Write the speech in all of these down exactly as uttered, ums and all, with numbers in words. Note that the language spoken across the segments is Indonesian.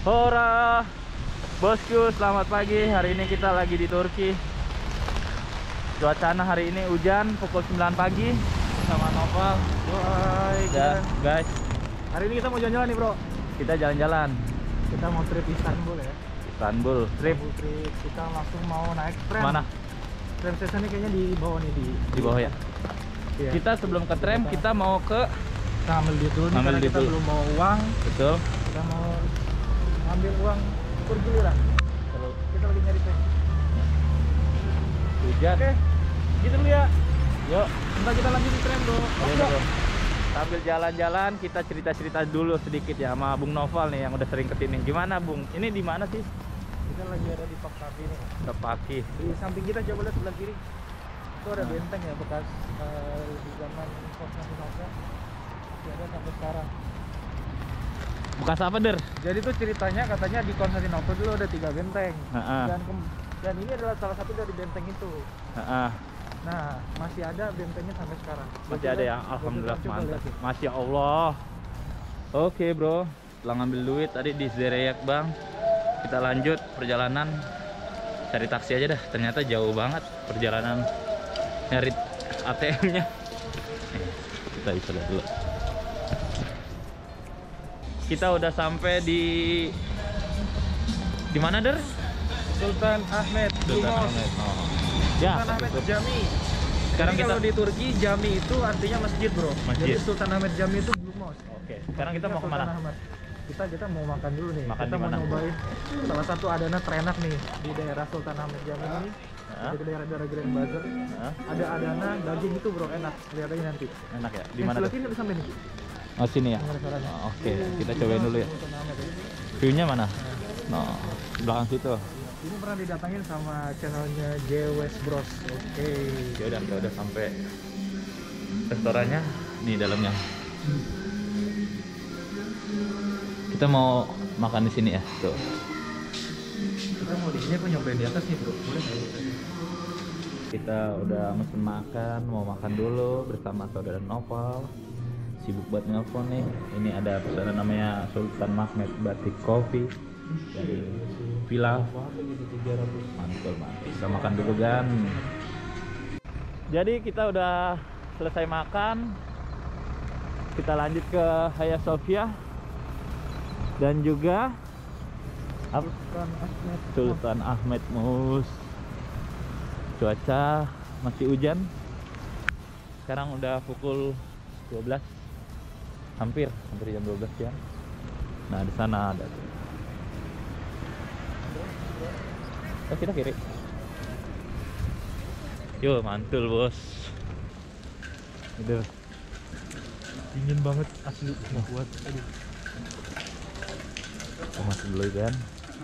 Hora bosku, selamat pagi. Hari ini kita lagi di Turki. Cuacanya hari ini hujan pukul sembilan pagi sama Noval. Woi Ya, guys, hari ini kita mau jalan-jalan nih bro. kita jalan-jalan Kita mau trip Istanbul ya. Istanbul trip. Istanbul trip. Kita langsung mau naik tram. Mana? Tram station ini kayaknya di bawah nih di. Di bawah ya. Iya. Kita sebelum ke tram kita mau ke Kita ambil duit dulu nih Ambil karena duit kita dulu. belum bawa uang. betul. Kita mau ambil uang tur dulu lah. Terus Kita lagi nyari tram. hujan. Oke, gitu dulu ya. Yuk. Ntar kita lanjut di tram bro. Ayo, bro. Sambil jalan-jalan kita cerita-cerita dulu sedikit ya sama Bung Noval nih yang udah sering kesini. Gimana Bung? Ini di mana sih? Kita lagi ada di Pak Kapi nih. Tepaki. Di samping kita coba lihat sebelah kiri. Itu ada benteng ya bekas eh, di zaman Konstantinopel. Masih ada sampai sekarang. Bekas apa, Der? Jadi tuh ceritanya katanya di Konstantinopel dulu ada tiga benteng. Heeh. Dan kem- dan ini adalah salah satu dari benteng itu. Heeh. Nah, masih ada bentengnya sampai sekarang. Masih ada ya, alhamdulillah, Coba mantap. lihat nih. Masya Allah. Oke bro, setelah ngambil duit tadi di Zereyek Bang, kita lanjut perjalanan. Cari taksi aja dah, ternyata jauh banget perjalanan nyari A T M-nya. Kita bisa lihat dulu. Kita udah sampai di di mana, Der? Sultan Ahmed Blue Sultan Mosque. Ahmed. Oh. Ya, Sultan Ahmed betul. Jami. Sekarang Jadi kita kalau di Turki Jami itu artinya masjid bro. Masjid. Jadi Sultan Ahmed Jami itu Blue Mosque. Oke, sekarang kita mau Sultan kemana? Ahmed. Kita kita mau makan dulu nih. Makan kita di mau mana? nyobain salah satu adana terenak nih di daerah Sultan Ahmed Jami ini. Hah? Di daerah-daerah Grand Bazaar. Hah? Ada adana daging itu bro, enak. Lihat aja nanti. Enak ya? Di Yang mana sebelah tuh? sini bisa sampai nih. Oh, sini ya? Dengar suaranya. Oh, Oke, kita cobain dulu ya. Sultan Ahmed ya. View-nya mana? No, belakang situ. Ini pernah didatangin sama channelnya J West Bros. Oke. Ya udah, kita udah sampai restorannya di dalamnya. Kita mau makan di sini ya, tuh. Kita mau di sini aku nyobain di atas nih bro. Boleh nggak? Kita udah mesen makan, mau makan dulu bersama saudara Noval. Sibuk buat nelpon nih. Ini ada pesanan namanya Sultan Ahmed Batik Coffee dari Villa. Mantul, mantul. Kita makan dulu kan. Jadi kita udah selesai makan. Kita lanjut ke Hagia Sophia dan juga apa? Sultan Ahmed. Sultan Ahmed Mus. Cuaca masih hujan. Sekarang udah pukul dua belas. Hampir, hampir jam dua belas ya. Nah, di sana ada tuh. Oh, kita kiri. Yo, mantul, Bos. Itu Dingin banget asli. Nggak kuat. Aduh. oh, masih dulu kan.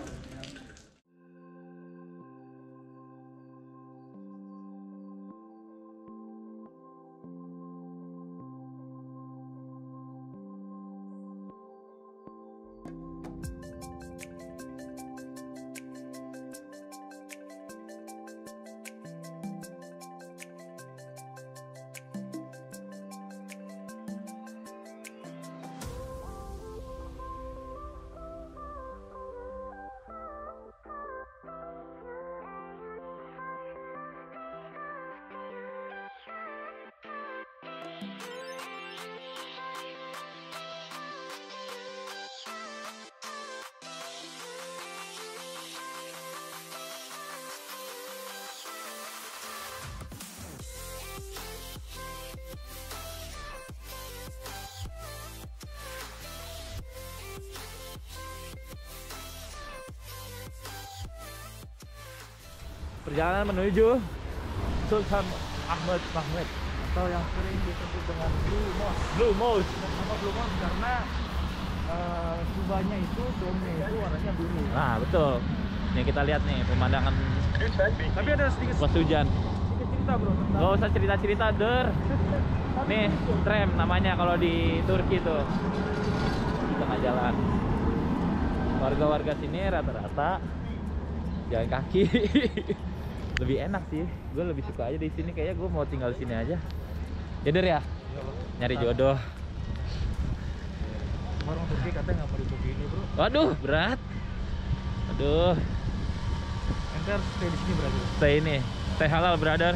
Perjalanan menuju Sultan Ahmed Mahmud Atau yang sering disebut dengan Blue Mosque. Blue Mosque. Kenapa Blue Mosque? Karena eh, kubahnya itu domnya itu warnanya biru. Nah, betul. Nih kita lihat nih pemandangan Tapi ada sedikit pas hujan. sedikit cerita bro tentang Gak usah cerita-cerita, Der. Nih, tram namanya kalau di Turki tuh. Di tengah jalan. Warga-warga sini rata-rata jalan kaki. Lebih enak sih. Gue lebih suka aja di sini. Kayaknya gue mau tinggal di sini aja. Ya, Der ya. Nyari jodoh. orang Turki katanya nggak mau begini bro. Waduh, berat. Aduh. Ente harus stay di sini berarti. Stay ini, stay halal brother.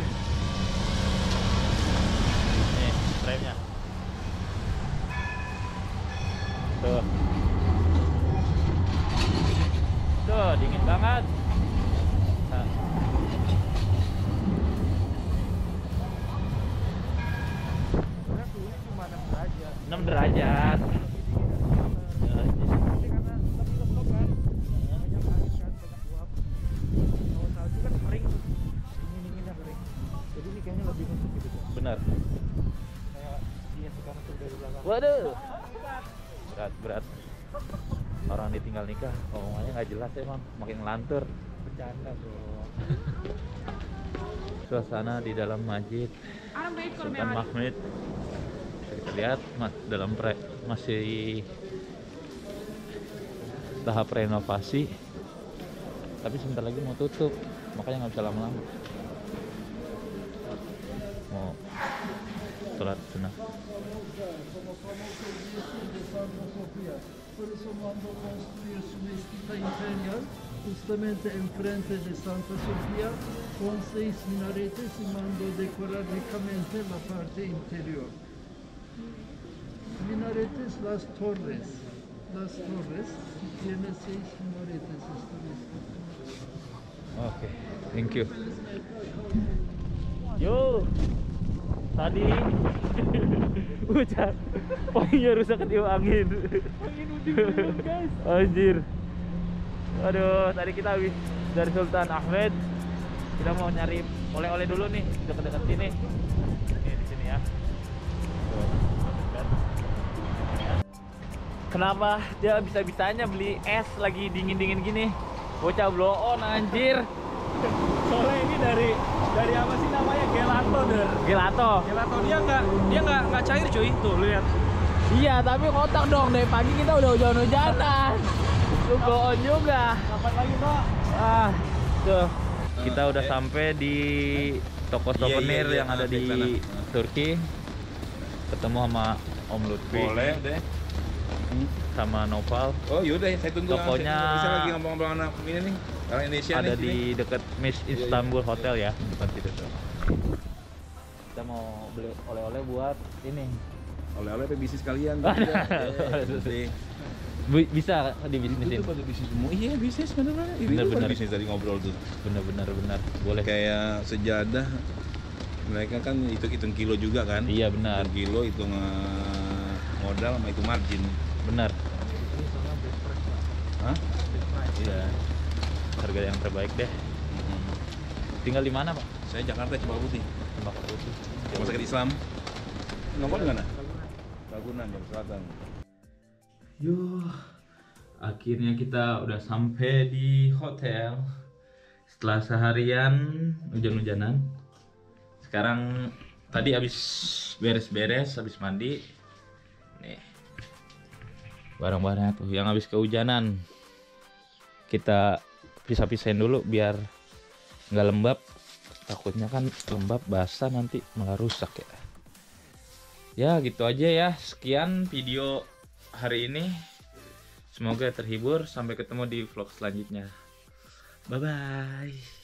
Nih, remnya. Tuh. Tuh, dingin banget. Nah. Sebenarnya suhunya cuma enam derajat. enam derajat. Tapi karena tapi lembab kan, banyak angin kan, banyak uap. Kalau salju kan kering tuh, dingin-dinginnya kering. Jadi ini kayaknya lebih nusuk gitu kan. Benar. Kayak dia sekarang tuh dari belakang. Waduh. Berat, berat. Orang ditinggal nikah, omongannya nggak jelas emang, makin ngelantur. Bercanda bro. Suasana di dalam masjid Sultan Mahmud. Kita lihat mas, dalam pre, masih tahap renovasi, tapi sebentar lagi mau tutup, makanya nggak bisa lama-lama. Mau sholat sunnah. Por eso mandó construir su mezquita imperial justamente enfrente de Santa Sofía con seis minaretes y mandó decorar ricamente la parte interior. Minaretes, las torres, las torres tiene seis minaretes esta mezquita. Oke, thank you. Yo, tadi hujan, poinnya rusak ketiup angin. Angin ujung guys. Anjir. Aduh, tadi kita habis dari Sultan Ahmed. Kita mau nyari oleh-oleh dulu nih, dekat-dekat sini. Nih di sini ya. Tuh. Kenapa dia bisa-bisanya beli es lagi dingin-dingin gini? Bocah bloon anjir. Soalnya ini dari dari apa sih namanya, gelato der. Gelato. Gelato dia nggak dia nggak nggak cair cuy, tuh lihat. Iya, tapi kotak dong. Dari pagi kita udah hujan-hujanan. Lu bloon juga. Kapan lagi pak? Ah, tuh. Kita udah sampai di toko Iya, souvenir iya, iya. yang ada Nah, di di sana. Turki. Ketemu sama Om Lutfi. Boleh deh. Sama Noval. Oh yaudah, saya tunggu. Tokonya- Saya lagi ngomong-ngomong anak ini nih, orang Indonesia Ada nih. di sini. dekat Miss Iya, iya. Istanbul Hotel ya, dekat situ tuh. Kita mau beli oleh-oleh buat ini. Oleh-oleh apa bisnis kalian? Iya. Bu- bisa Itu dibisnisin. tuh pada bisnis semua. Iya bisnis beneran. Ini Bener, tuh pada bener. bisnis tadi ngobrol tuh. Bener-bener bener. Boleh. Kayak sejadah. Mereka kan hitung-hitung kilo juga kan? Iya benar, Hitung kilo, hitung eh, modal sama hitung margin. benar. Ini soalnya best price pak. Hah? Best price. Iya. Harga yang terbaik deh. Hmm. Tinggal di mana, Pak? Saya Jakarta Cempaka Putih. Tembak Putih. Rumah sakit Islam. Nomor di mana? Ragunan, Jam Selatan. Yuh, akhirnya kita udah sampai di hotel setelah seharian hujan-hujanan. Sekarang tadi habis beres-beres, habis mandi. Nih, barang-barang tuh yang habis kehujanan kita pisah-pisahin dulu biar nggak lembab. Takutnya kan lembab basah nanti malah rusak ya. Ya gitu aja ya. Sekian video hari ini, semoga terhibur. Sampai ketemu di vlog selanjutnya. Bye bye.